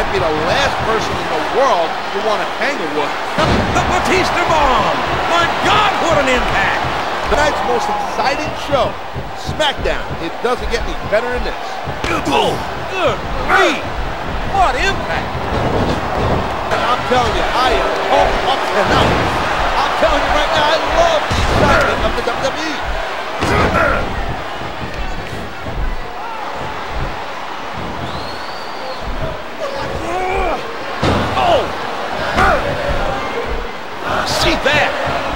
be the last person in the world to want to hang a wood. The Batista Bomb! My God, what an impact! Tonight's most exciting show, SmackDown. It doesn't get any better than this. Oh, good grief! What impact! I'm telling you, I am pumped up tonight. I'm telling you right now, I love the excitement of the WWE. Oh! See that?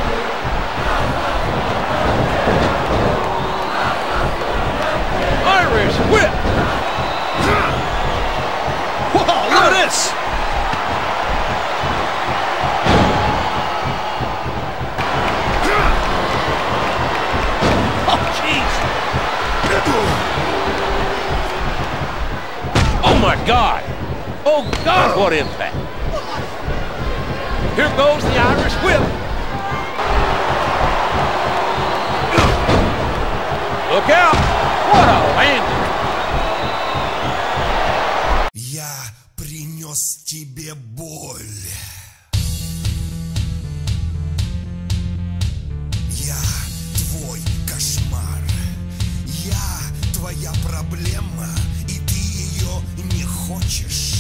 Irish whip! Wow, look at this! Oh, jeez! Oh, my God! Oh, God, what impact! Here goes the Irish whip. Look out! What a landing! Я принес тебе боль. Я твой кошмар. Я твоя проблема, и ты ее не хочешь.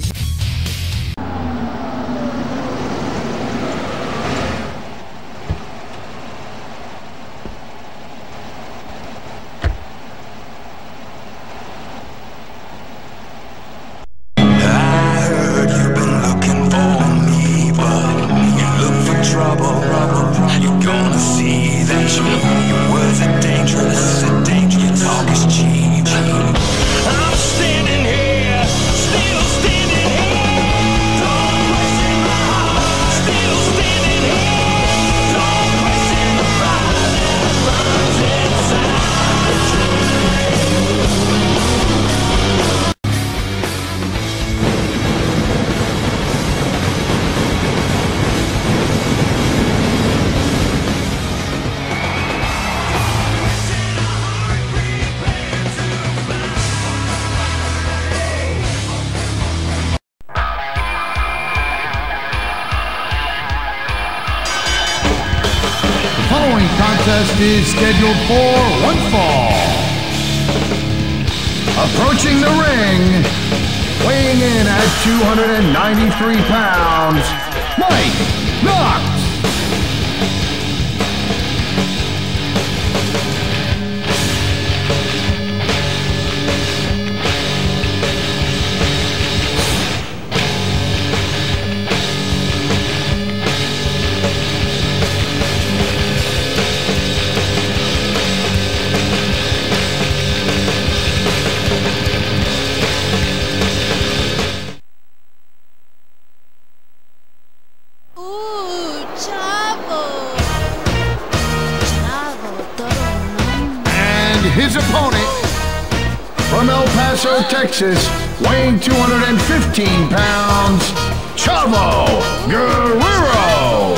Contest is scheduled for one fall. Approaching the ring, weighing in at 293 pounds, Mike Knox. His opponent, from El Paso, Texas, weighing 215 pounds, Chavo Guerrero.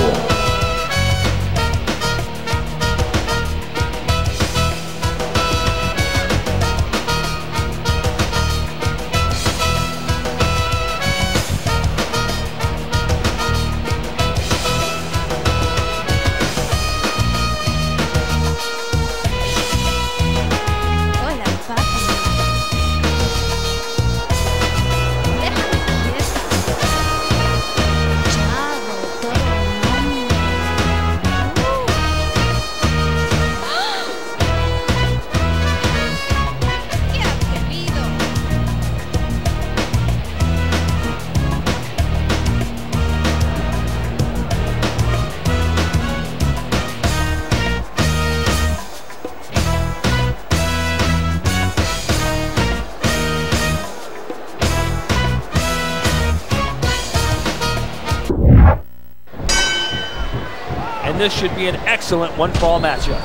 And this should be an excellent one-fall matchup.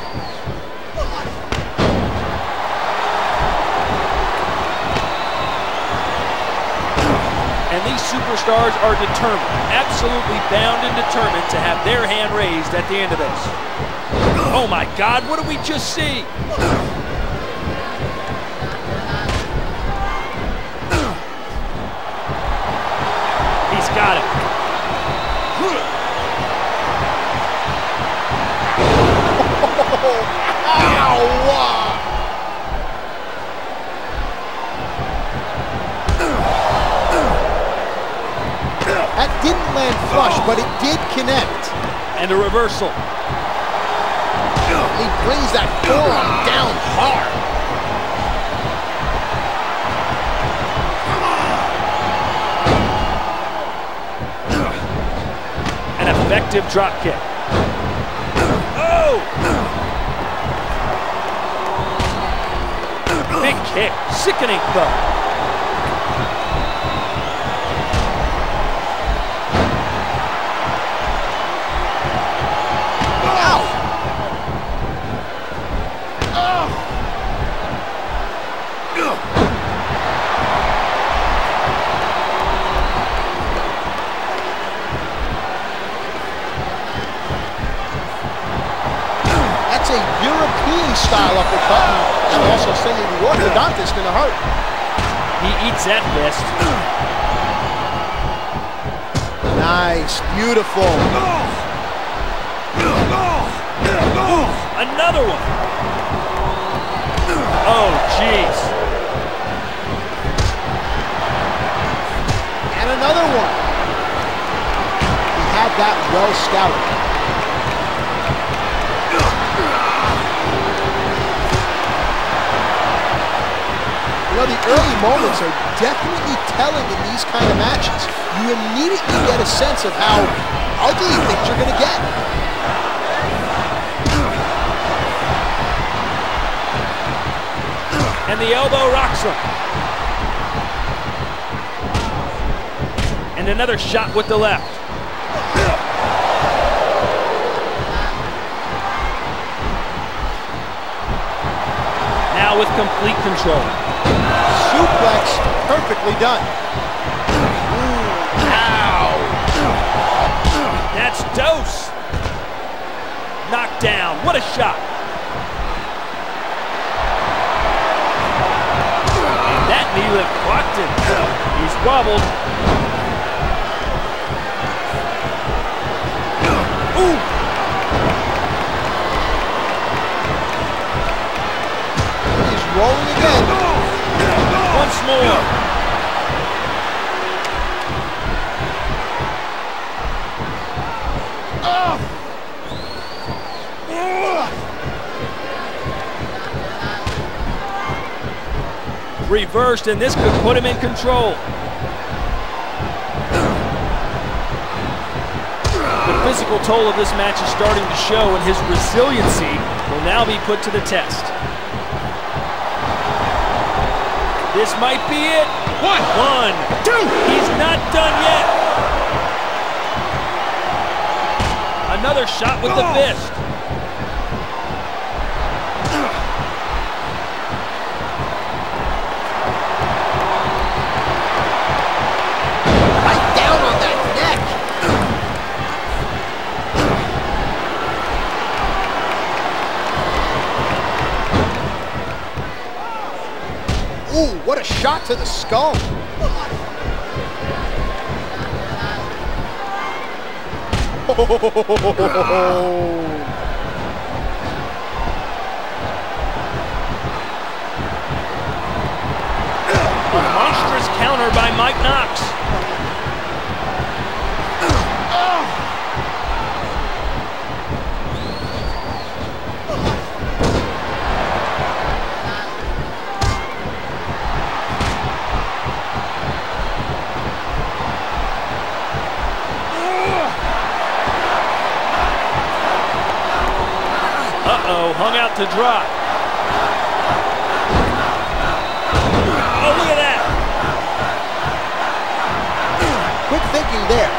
And these superstars are determined, absolutely bound and determined to have their hand raised at the end of this. Oh my God, what did we just see? got it. That didn't land flush, but it did connect. And a reversal. He brings that forearm down hard. An effective drop kick. Oh! Big kick. Sickening though. That's a European-style uppercut. And also saying the orthodontist gonna hurt. He eats that fist. Nice, beautiful. Another one. Oh, jeez. And another one. He had that well scouted. You know, the early moments are definitely telling in these kind of matches. You immediately get a sense of how ugly things are going to get. And the elbow rocks him. And another shot with the left. Now with complete control. Suplex, perfectly done. Ooh, ow. That's dose. Knocked down. What a shot. That knee lift blocked him. He's wobbled. Ooh. He's rolling again. Once more. Reversed, and this could put him in control. The physical toll of this match is starting to show, and his resiliency will now be put to the test. This might be it. One, two. He's not done yet. Another shot with the fist. Ooh, what a shot to the skull. A monstrous counter by Mike Knox. Uh-oh, hung out to dry. Oh, look at that. Quick thinking there.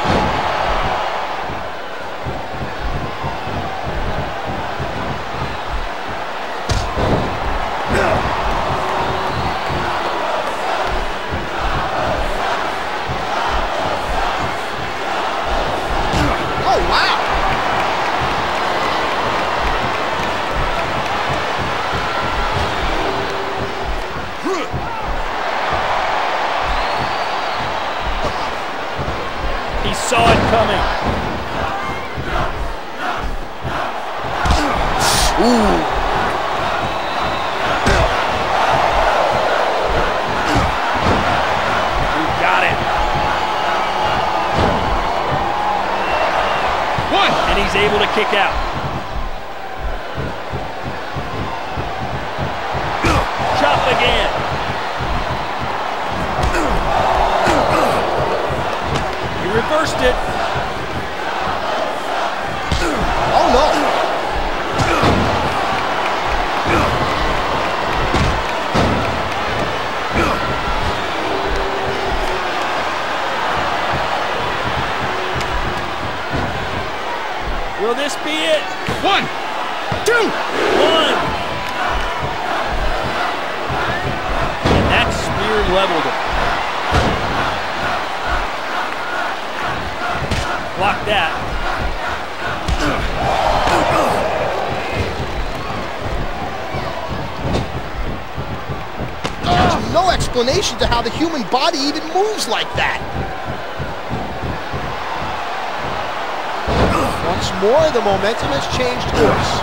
Oh, wow. Ooh. You got it. One. And he's able to kick out. Chop again. He reversed it. Oh no. Will this be it? 1, 2. 1. And that spear leveled him. Block that. There's no explanation to how the human body even moves like that. Once more, the momentum has changed course.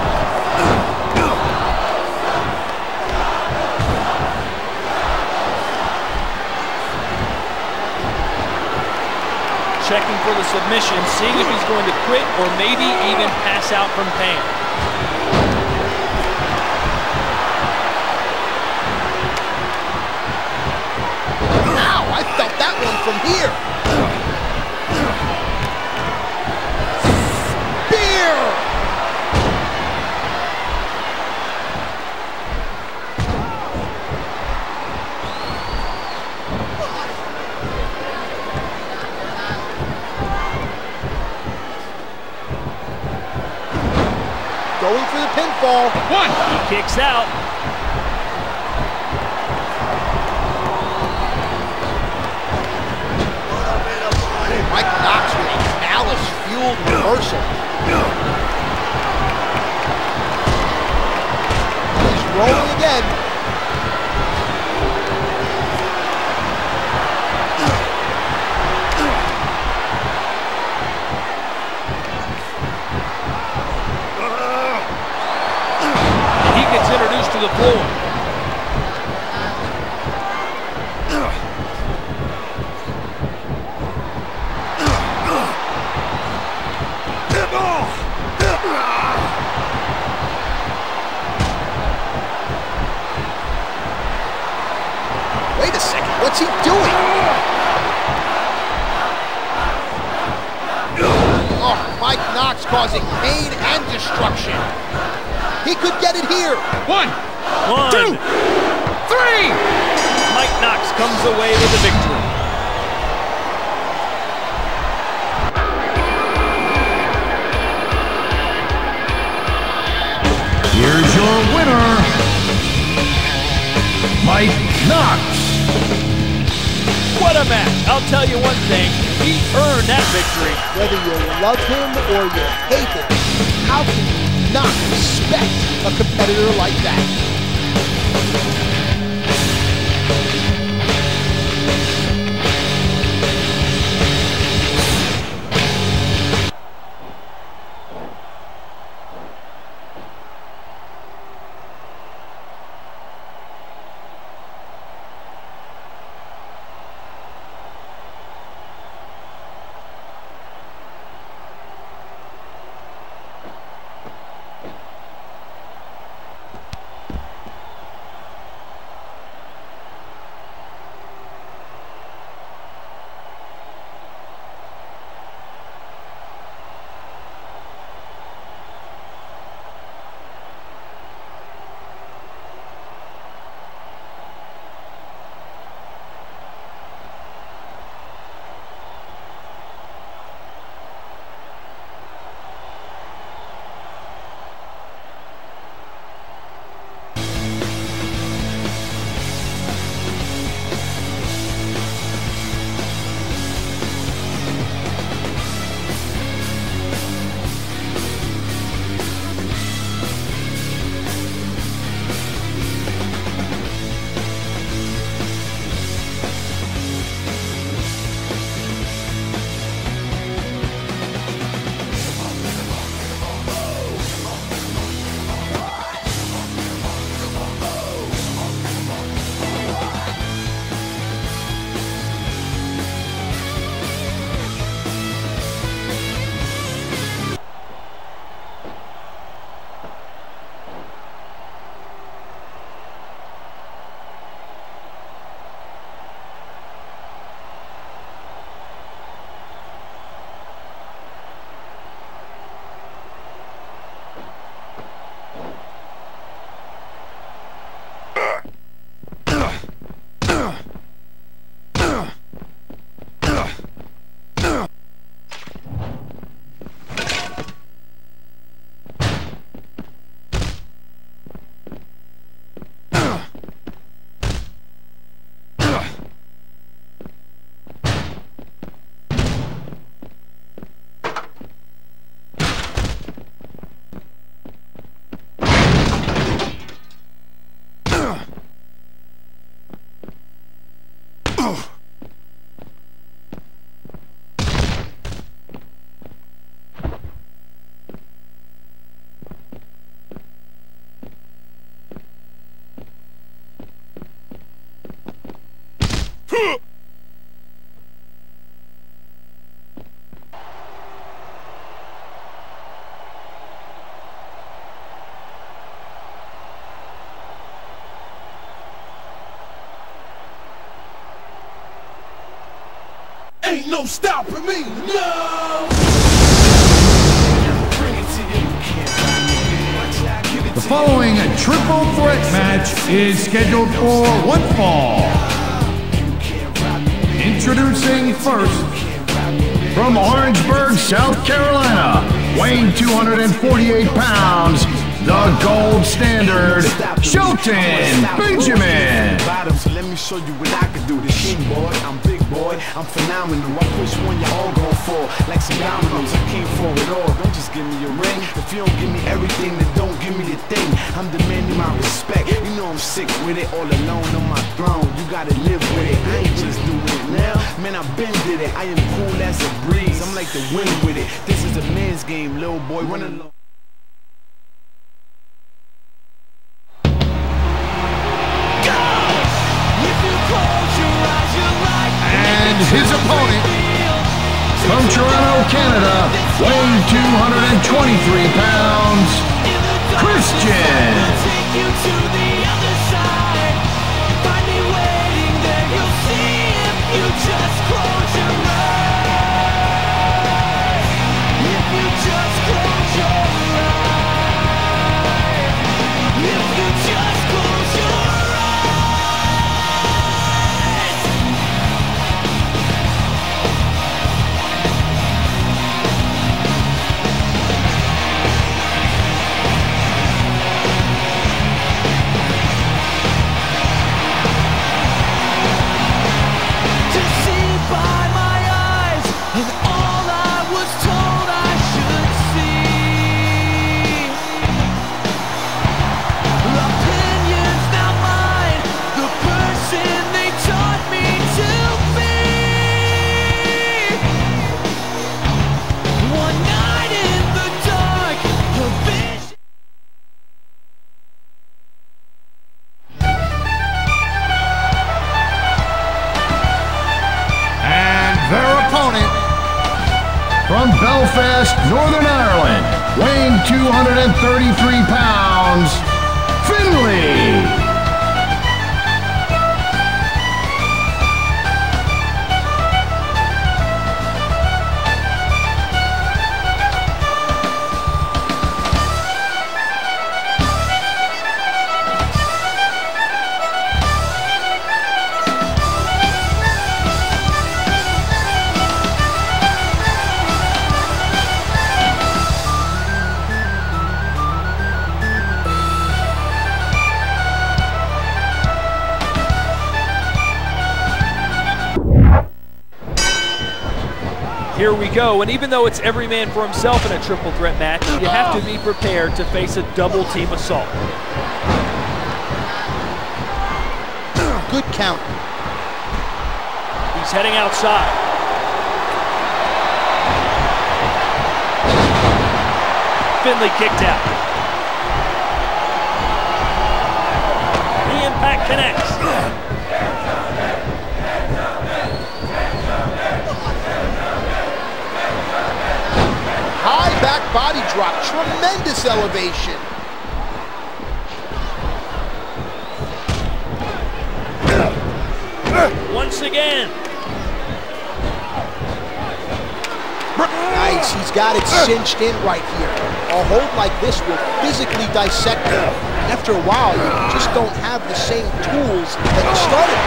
Checking for the submission, seeing if he's going to quit or maybe even pass out from pain. Ow, I felt that one from here. Spear! Going for the pinfall. 1. He kicks out. Mike Knox with a malice-fueled reversal. He's rolling again. And he gets introduced to the floor. Wait a second, what's he doing? Oh, Mike Knox causing pain and destruction. He could get it here. 1, 1. 2, 3. Mike Knox comes away with the victory. Here's your winner, Mike Knox. What a match. I'll tell you one thing. He earned that victory. Whether you love him or you hate him, how can you not respect a competitor like that? Ain't no stopping me, no! The following triple threat match is scheduled for one fall. Introducing first, from Orangeburg, South Carolina, weighing 248 pounds, the gold standard, Shelton Benjamin. So let me show you what I can do. The king boy, I'm big boy, I'm phenomenal. I push one, you all gon' fall like some dominoes. I came for it all. Don't just give me a ring. If you don't give me everything, then don't give me the thing. I'm demanding my respect. You know I'm sick with it, all alone on my throne. You gotta live with it. I ain't just doing it now. Man, I've been did it. I am cool as a breeze. I'm like the wind with it. This is a man's game, little boy. Run along. And his opponent, from Toronto, Canada, weighing 223 pounds, Christian. From Belfast, Northern Ireland, weighing 233 pounds, Finley. Here we go, and even though it's every man for himself in a triple threat match, you have to be prepared to face a double team assault. Good count. He's heading outside. Finley kicked out. The impact connects. High back body drop, tremendous elevation. Once again. Nice, he's got it cinched in right here. A hold like this will physically dissect him. After a while, you just don't have the same tools that you started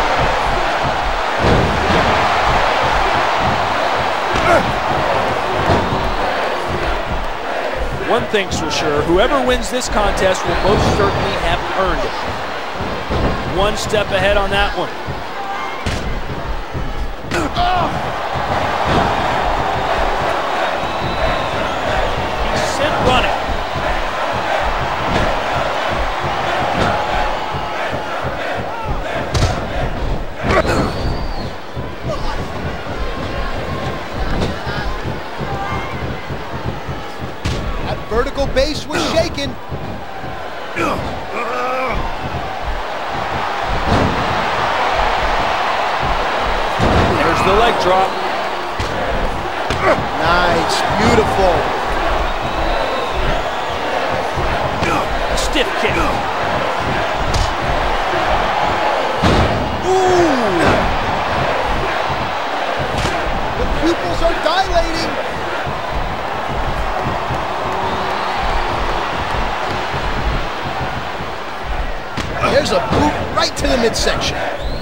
with. One thing's for sure, whoever wins this contest will most certainly have earned it. One step ahead on that one. He's sent running. That vertical base was shaken. There's the leg drop. Nice, beautiful. Stiff kick. Ooh. There's a boot right to the midsection.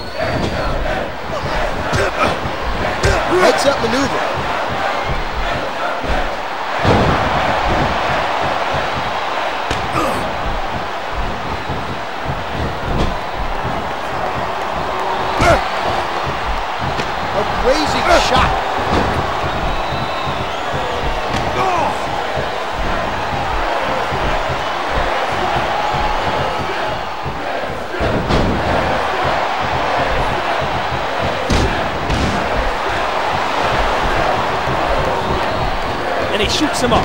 Heads up maneuver. A grazing shot. And he shoots him up.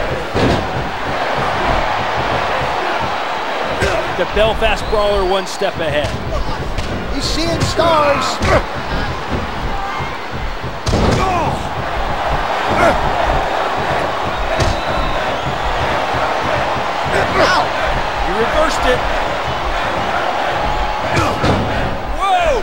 The Belfast Brawler one step ahead. He's seeing stars. Ow! He reversed it. Whoa!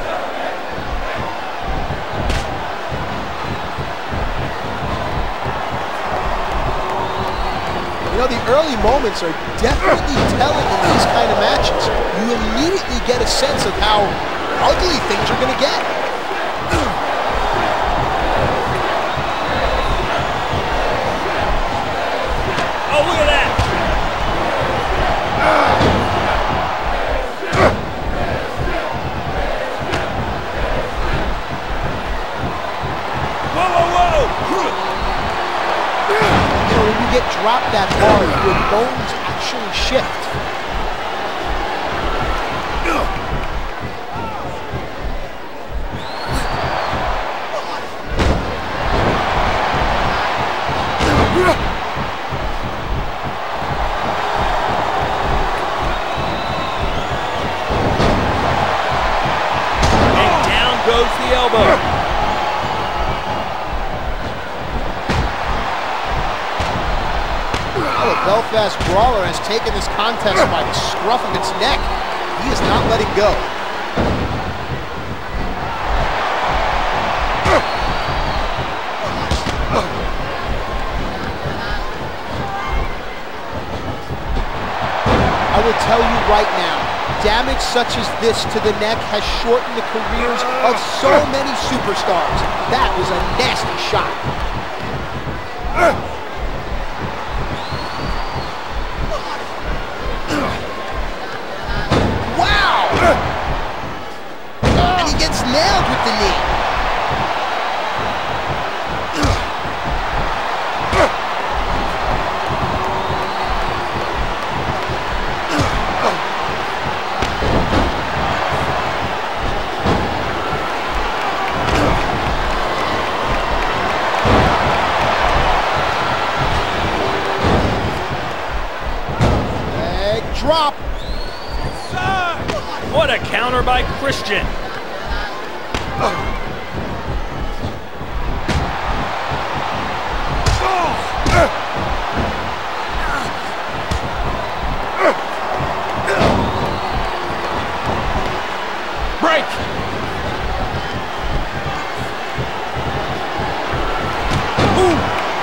You know, the early moments are definitely telling in these kind of matches. You immediately get a sense of how ugly things are going to get. Oh, look at that! Whoa, whoa, whoa! You know, when you get dropped that hard, your bones actually shift. And down goes the elbow. The Belfast Brawler has taken this contest by the scruff of its neck. He is not letting go. I will tell you right now, damage such as this to the neck has shortened the careers of so many superstars. That was a nasty shot. And he gets nailed with the knee. Leg drop. What a counter by Christian. Break. Ooh.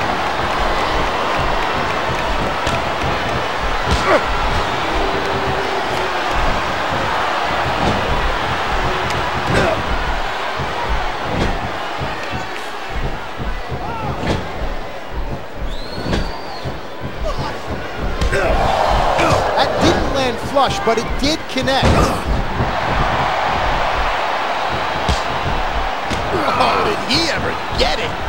That didn't land flush, but it did connect. Oh, did he ever get it?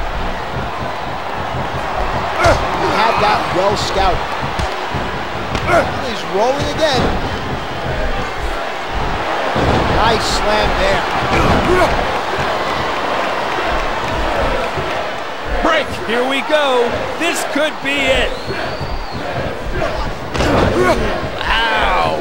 He had that well scouted. He's rolling again. Nice slam there. Break. Here we go. This could be it. Ow.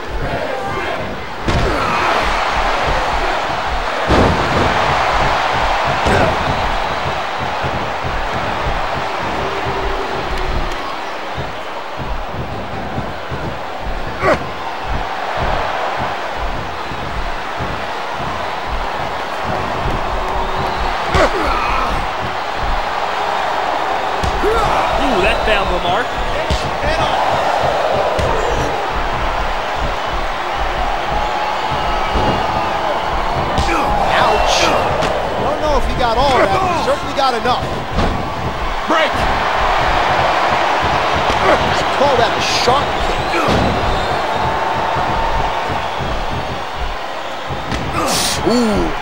Ooh, that found the mark. got all of that, but he certainly got enough. Break! I'd call that a sharp kick. Ooh.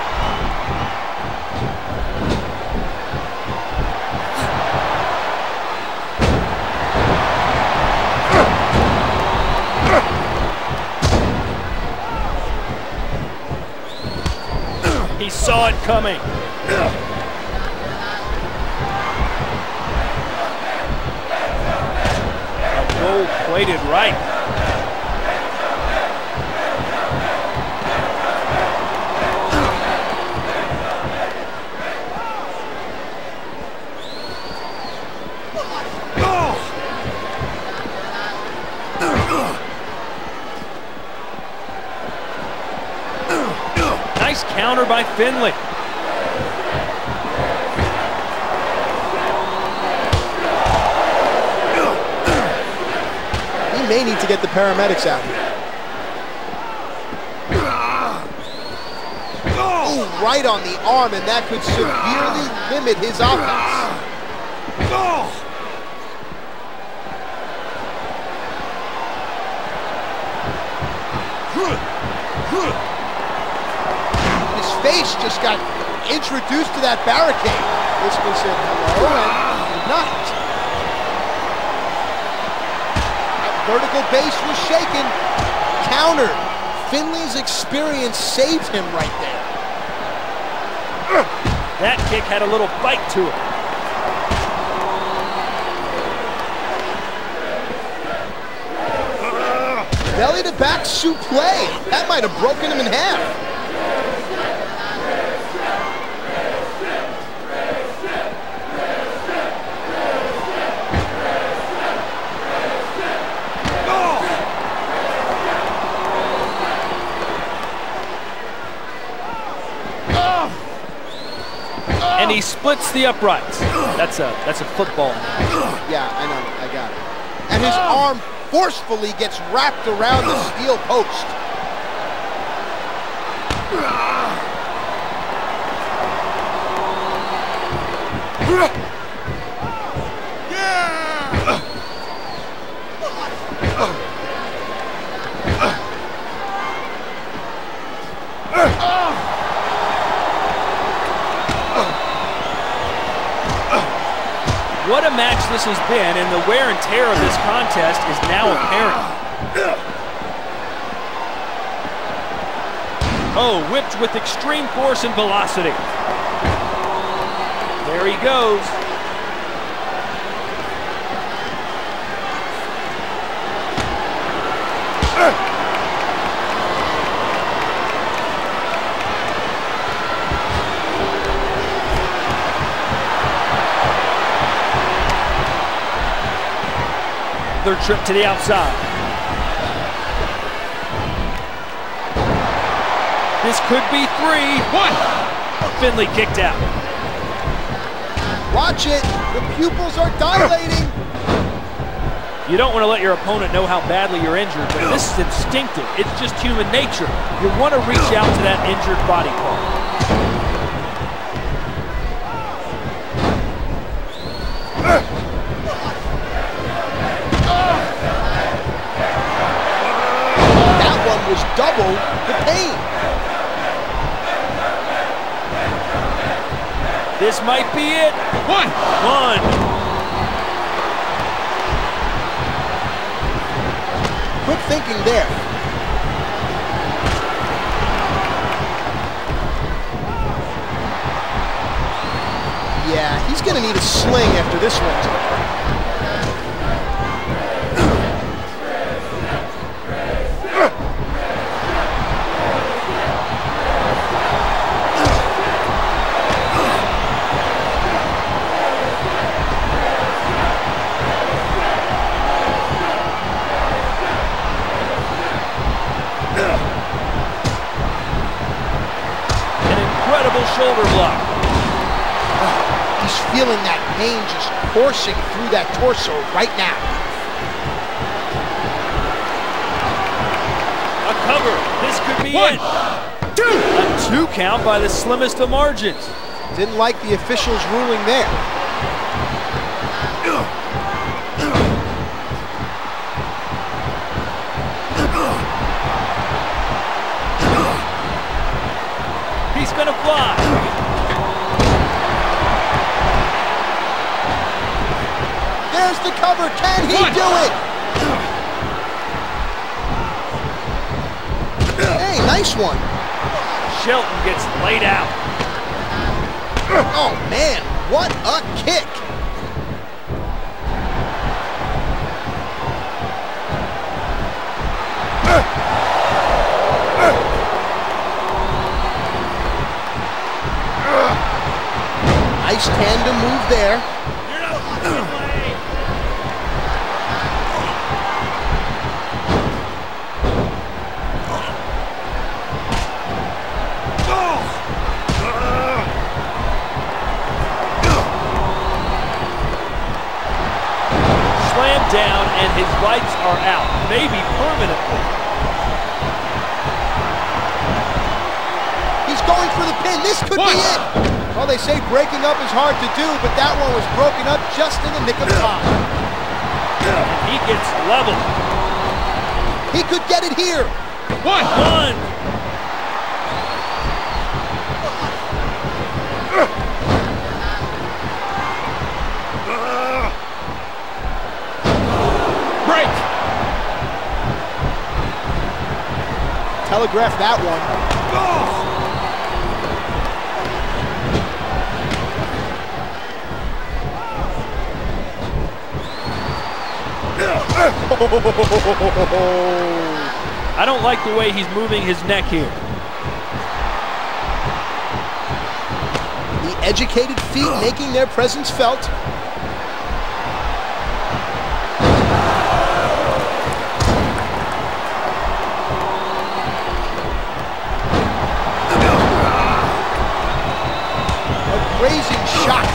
He saw it coming. A gold-plated right. Nice counter by Finlay. He may need to get the paramedics out here. Ooh, right on the arm, and that could severely limit his offense. His face just got introduced to that barricade. Basically said hello and good night. That vertical base was shaken. Countered. Finlay's experience saved him right there. That kick had a little bite to it. Belly to back suplex. That might have broken him in half. And he splits the uprights. That's a football. Yeah, I know. I got it. And his arm forcefully gets wrapped around the steel post. What a match this has been, and the wear and tear of this contest is now apparent. Oh, whipped with extreme force and velocity. There he goes. Third trip to the outside. This could be 3-1. Finlay kicked out. Watch it. The pupils are dilating. You don't want to let your opponent know how badly you're injured, but this is instinctive. It's just human nature. You want to reach out to that injured body part. Was double the pain. This might be it. One. Quick thinking there. Yeah, he's going to need a sling after this one's over. Shoulder block. He's feeling that pain just coursing through that torso right now. A cover. This could be it. 2. A 2 count by the slimmest of margins. Didn't like the officials' ruling there. He's gonna fly. There's the cover. Can he do it? Hey, nice one. Shelton gets laid out. Oh, man, what a kick. Nice tandem move there. You're not moving away. Slam down and his lights are out, maybe permanently. He's going for the pin. This could be it. Well, they say breaking up is hard to do, but that one was broken up just in the nick of time. He gets leveled. He could get it here. One. Break. Telegraph that one. I don't like the way he's moving his neck here. The educated feet making their presence felt. A grazing shot.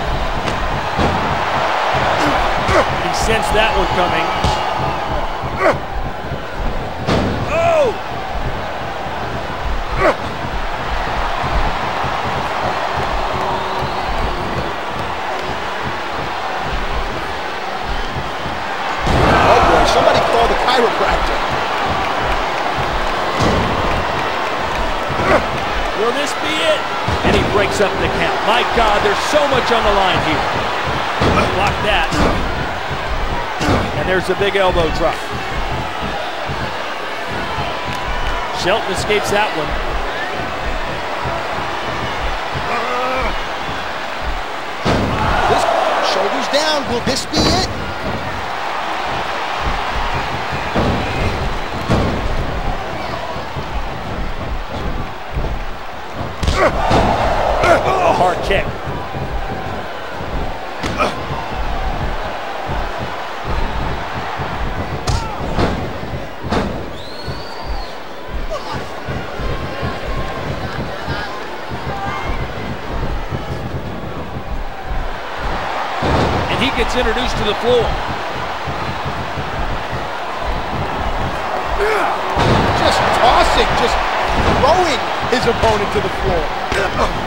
He sensed that one coming. Oh! Oh boy, somebody call the chiropractor. Will this be it? And he breaks up the count. My God, there's so much on the line here. Block that. And there's a big elbow drop. Shelton escapes that one. This shoulders down. Will this be it? A hard kick. And he gets introduced to the floor. Just tossing, just throwing his opponent to the floor.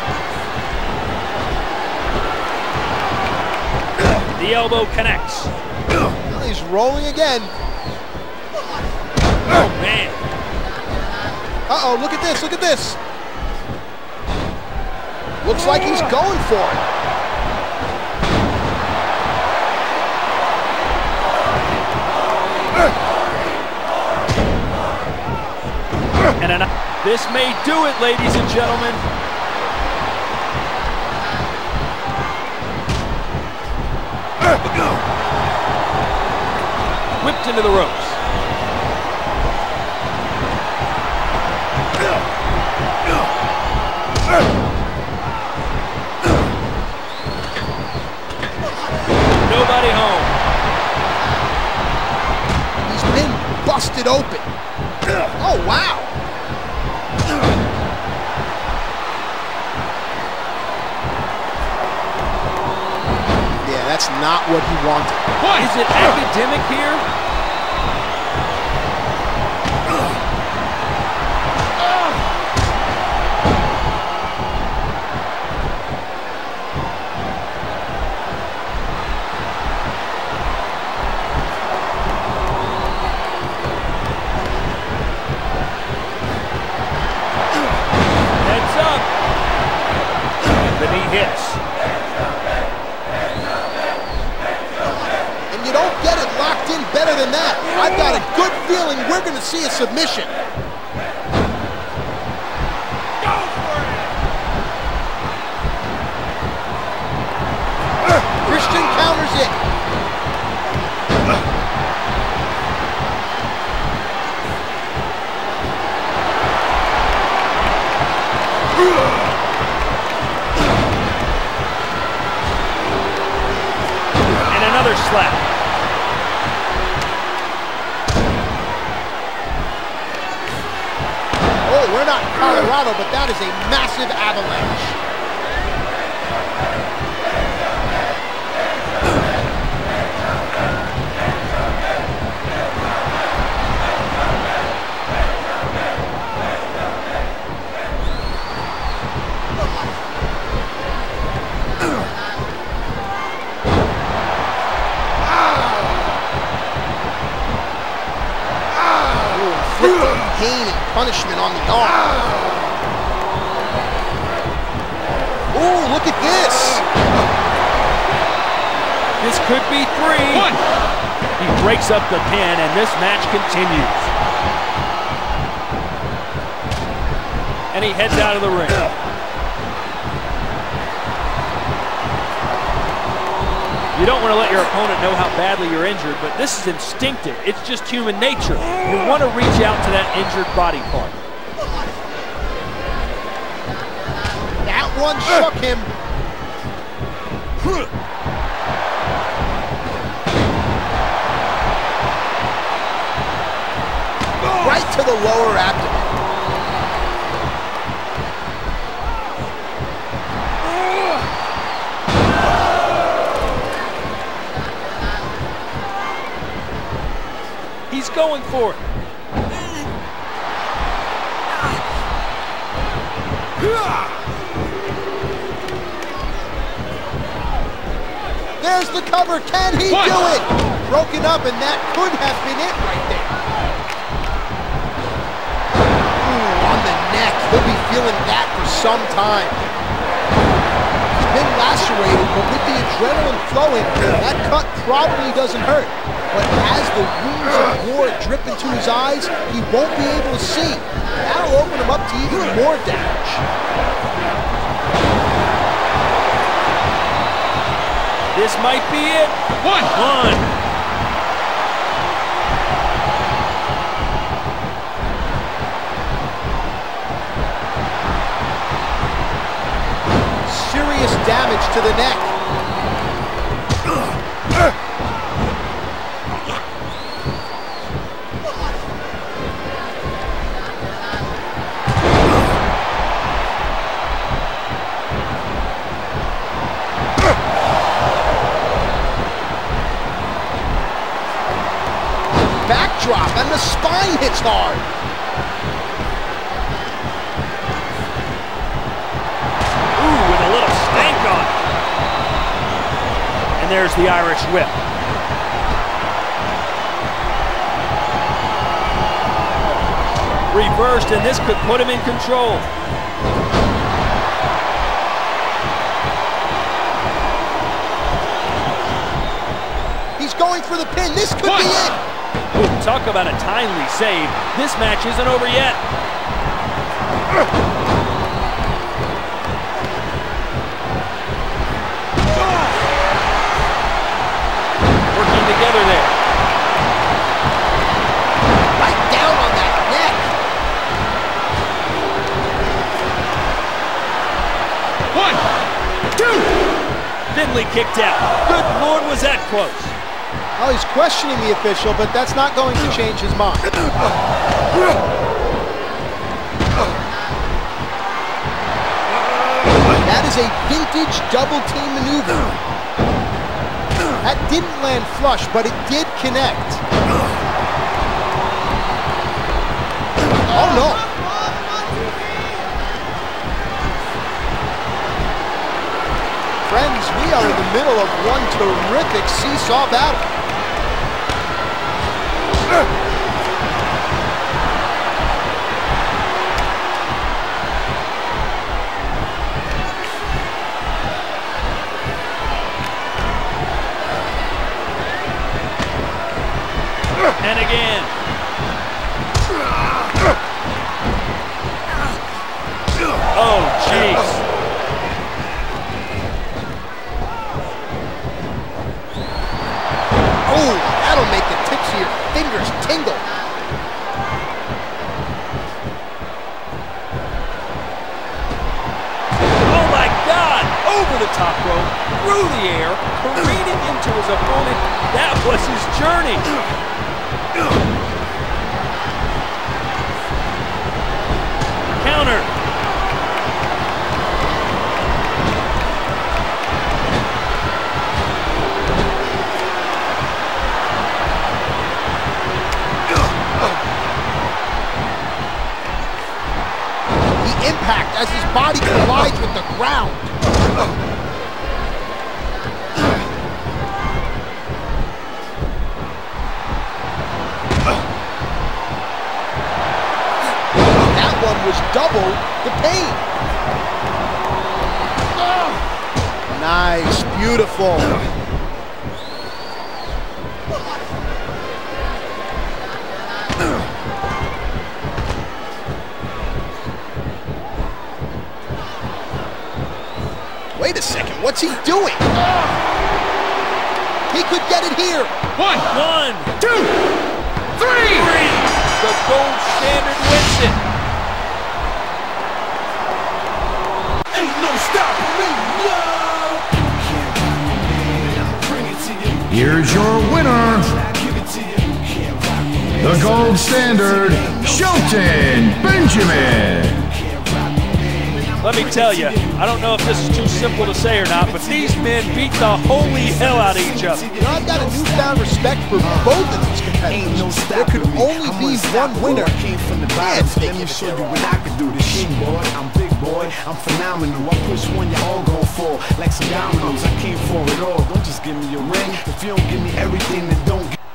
The elbow connects. Well, he's rolling again. Oh, man. Uh-oh, look at this, look at this. Looks like he's going for it. And this may do it, ladies and gentlemen. Whipped into the ropes. Nobody home. He's been busted open. Oh, wow. Yeah, that's not what he wanted. What? Is it academic here? get it locked in better than that. I've got a good feeling we're going to see a submission. Go for it! Christian counters it. Another slap. Oh, we're not in Colorado, but that is a massive avalanche. Pain and punishment on the arm. Oh, look at this. This could be 3. 1. He breaks up the pin, and this match continues. And he heads out of the ring. You don't want to let your opponent know how badly you're injured, but this is instinctive. It's just human nature. You want to reach out to that injured body part. That one shook him. Right to the lower abdomen. He's going for it. There's the cover. Can he do it? Broken up, and that could have been it right there. Ooh, on the neck. He'll be feeling that for some time. He's been lacerated, but with the adrenaline flowing, that cut probably doesn't hurt. But as the wounds of war drip into his eyes, he won't be able to see. That'll open him up to even more damage. This might be it. 1. Serious damage to the neck. Backdrop, and the spine hits hard. Ooh, with a little stank on it. And there's the Irish whip. Reversed, and this could put him in control. He's going for the pin. This could be it. Ooh, talk about a timely save. This match isn't over yet. Working together there. Right down on that neck. 1, 2. Finley kicked out. Good Lord, was that close. Well, he's questioning the official, but that's not going to change his mind. That is a vintage double team maneuver. That didn't land flush, but it did connect. Oh no. Friends, we are in the middle of one terrific seesaw battle. And again. Oh, jeez. Oh, that'll make the tips of your fingers tingle. Oh my God! Over the top rope, through the air, careening into his opponent. That was his journey. Counter. Impact as his body collides with the ground. That one was double the pain. Nice, beautiful. Wait a second, what's he doing? He could get it here. One, two, three. The gold standard wins it. Ain't no stopping me, yo. Here's your winner, the gold standard, Shelton Benjamin. Let me tell you, I don't know if this is too simple to say or not, but these men beat the holy hell out of each other. You know, I've got a newfound respect for both of these competitors. There could only be one winner. Man, Let me show you what I can do. This shit, boy, I'm big boy, I'm phenomenal. I push one, you all gon' fall like some dominoes. I came for it all. Don't just give me a ring. If you don't give me everything, then don't give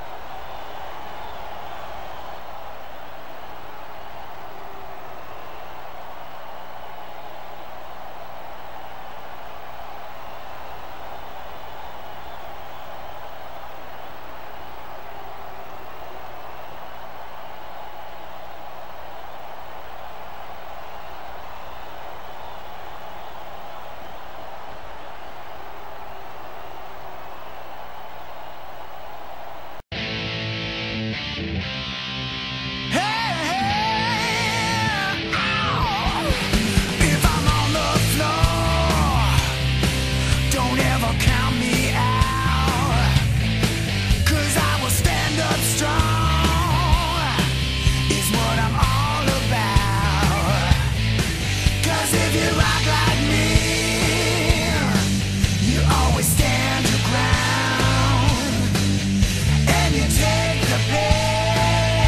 And you take the pain.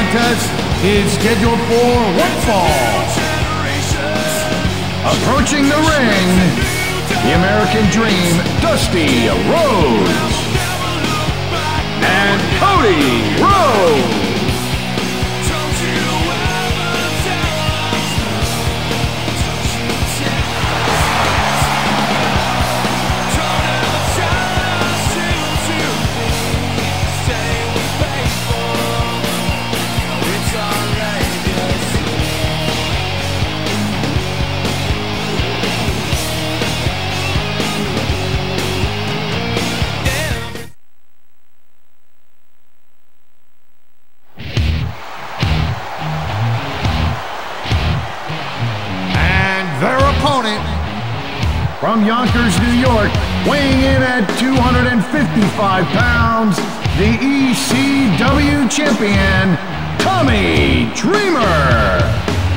contest is scheduled for one fall. Approaching the ring, the American Dream, Dusty Rhodes. And Cody Rhodes. Their opponent, from Yonkers, New York, weighing in at 255 pounds, the ECW champion, Tommy Dreamer.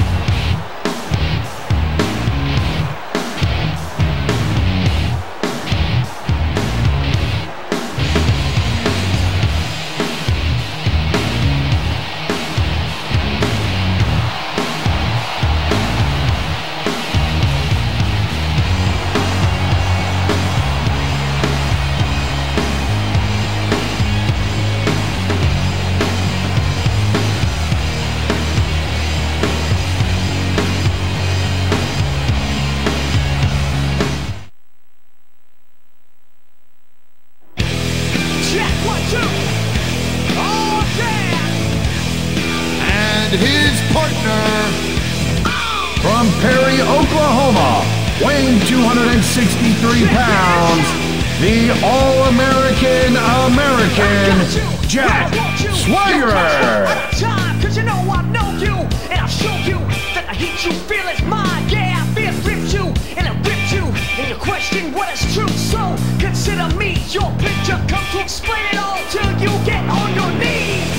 His partner, from Perry, Oklahoma, weighing 263 pounds, the All-American Jack Swagger. Cause you know I know you, and I'll show you that I hit you, feel it's mine. Yeah, I feel ripped you, and I ripped you, and you question what is true. So consider me your picture, come to explain it all till you get on your knees.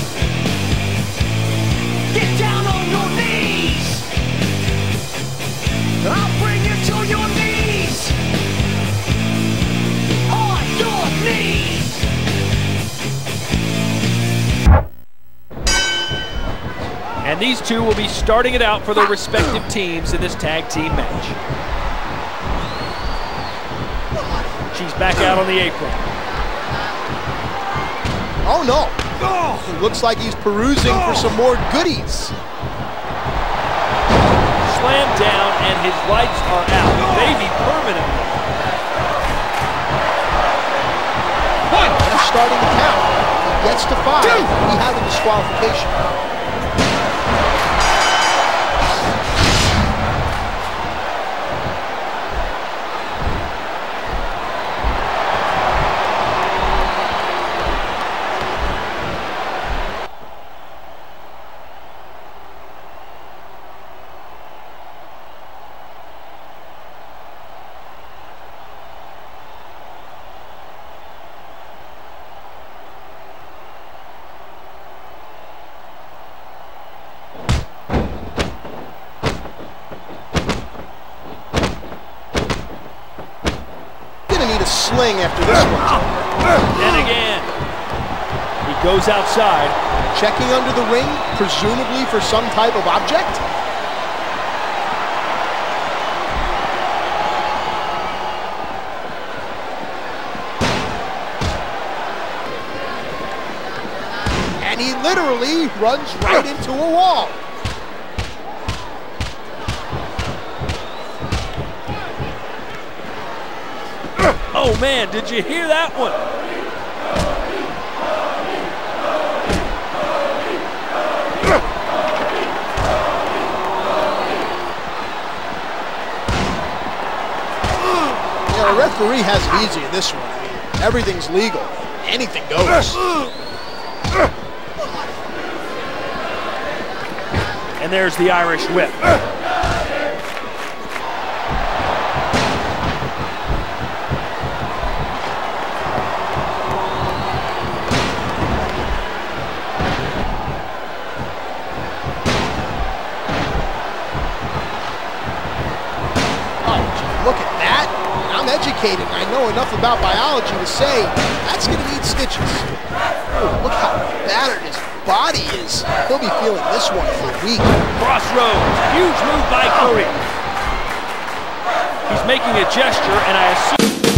Get down on your knees. I'll bring you to your knees. On your knees. And these two will be starting it out for their respective teams in this tag team match. She's back out on the apron. Oh no. It looks like he's perusing for some more goodies. Slam down and his lights are out. Maybe permanently. They're starting to count. If he gets to 5, he has a disqualification. Sling after this one. And again, he goes outside. Checking under the ring, presumably for some type of object. And he literally runs right into a wall. Oh man, did you hear that one? Yeah, the referee has it easy in this one. I mean, everything's legal. Anything goes. And there's the Irish whip. Look at that. I'm educated. I know enough about biology to say that's going to need stitches. Oh, look how battered his body is, he'll be feeling this one for a week. Crossroads, huge move by Cody. He's making a gesture, and I assume...